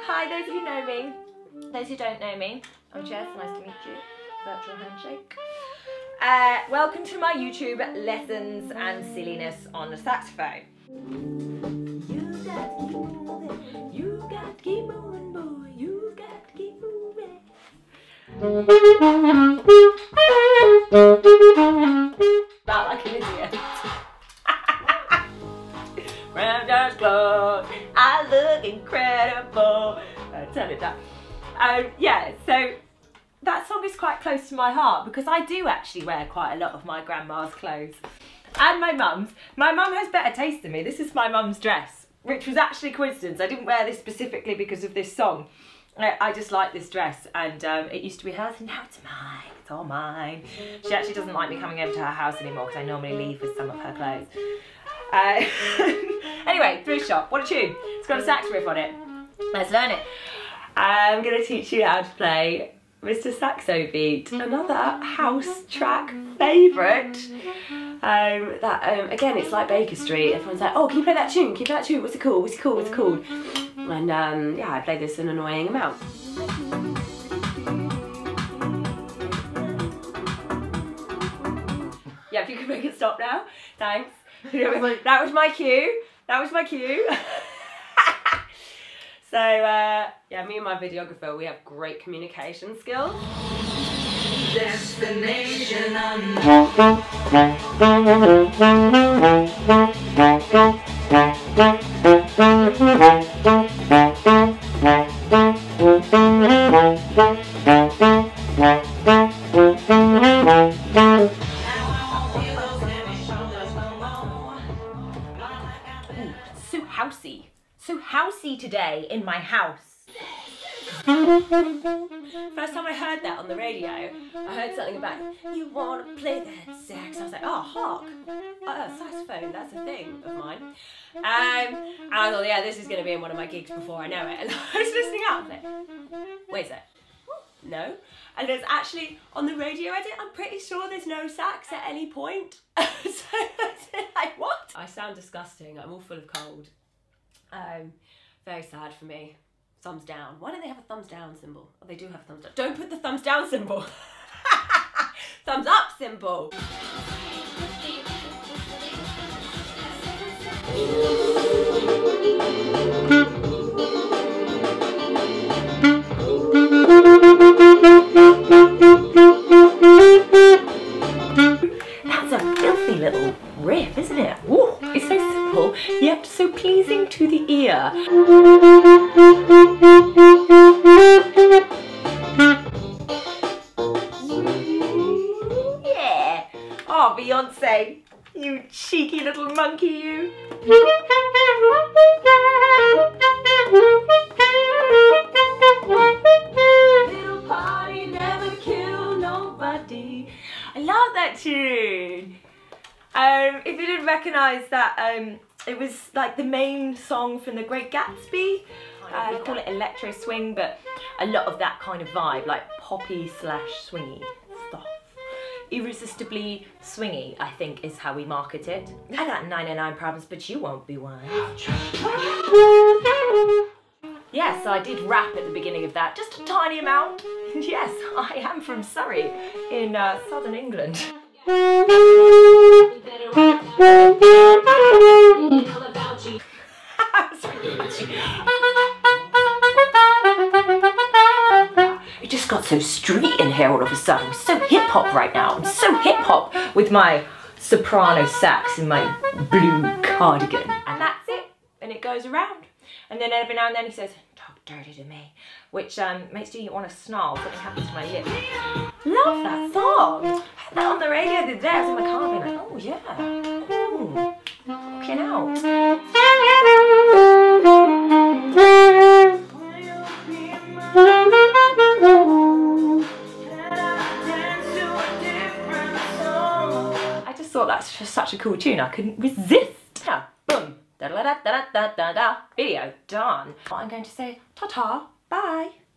Hi, those of you who know me. Those who don't know me, I'm Jess, nice to meet you. Virtual handshake. Welcome to my YouTube lessons and silliness on the saxophone. You got to keep moving, you got to keep moving, boy, you got to keep moving. About like an idiot. Round clothes, I look incredible. Turn it down. Yeah, so that song is quite close to my heart because I do actually wear quite a lot of my grandma's clothes. And my mum's. My mum has better taste than me. This is my mum's dress, which was actually a coincidence. I didn't wear this specifically because of this song. I just like this dress, and it used to be hers and now it's mine. It's all mine. She actually doesn't like me coming over to her house anymore because I normally leave with some of her clothes. Anyway, Thrift shop. What a tune. It's got a sax riff on it. Let's learn it. I'm going to teach you how to play Mr Saxobeat, another house track favourite. Again, it's like Baker Street. Everyone's like, oh, can you play that tune? Can you play that tune? What's it called? What's it called? What's it called? And yeah, I play this an annoying amount. Yeah, if you could make it stop now. Thanks. That was my cue. That was my cue. So, yeah, me and my videographer, we have great communication skills. Destination So housey today in my house. First time I heard that on the radio, I heard something about, you want to play that sax? I was like, oh, hark, saxophone, that's a thing of mine. And I thought, yeah, this is going to be in one of my gigs before I know it. And I was listening out, I was like, wait a sec, no. And there's actually, on the radio edit, I'm pretty sure there's no sax at any point. So I said, like, what? I sound disgusting, I'm all full of cold. Very sad for me. Thumbs down. Why don't they have a thumbs down symbol? Oh, they do have thumbs down. Don't put the thumbs down symbol. Thumbs up symbol. That's a filthy little riff, isn't it? Ooh, it's so simple, yet so pleasing to the ear. Yeah! Oh, Beyonce, you cheeky little monkey, you. Little party never kill nobody. I love that tune. If you didn't recognise that, it was like the main song from The Great Gatsby. They call it electro swing, but a lot of that kind of vibe, like poppy / swingy stuff. Irresistibly swingy, I think, is how we market it. I got 99 problems, but you won't be one. Yes, I did rap at the beginning of that, just a tiny amount. Yes, I am from Surrey in southern England. It just got so street in here all of a sudden. I'm so hip hop right now. I'm so hip hop with my soprano sax and my blue cardigan. And that's it. And it goes around. And then every now and then he says, talk dirty to me, which makes you want to snarl. Something happens to my lips. Love that song. I heard that on the radio the other day. I was in my car being like, oh yeah. Ooh. Looking out. I just thought that's just such a cool tune. I couldn't resist. Yeah, boom. Da da da da da da da. Video done. I'm going to say ta-ta, bye.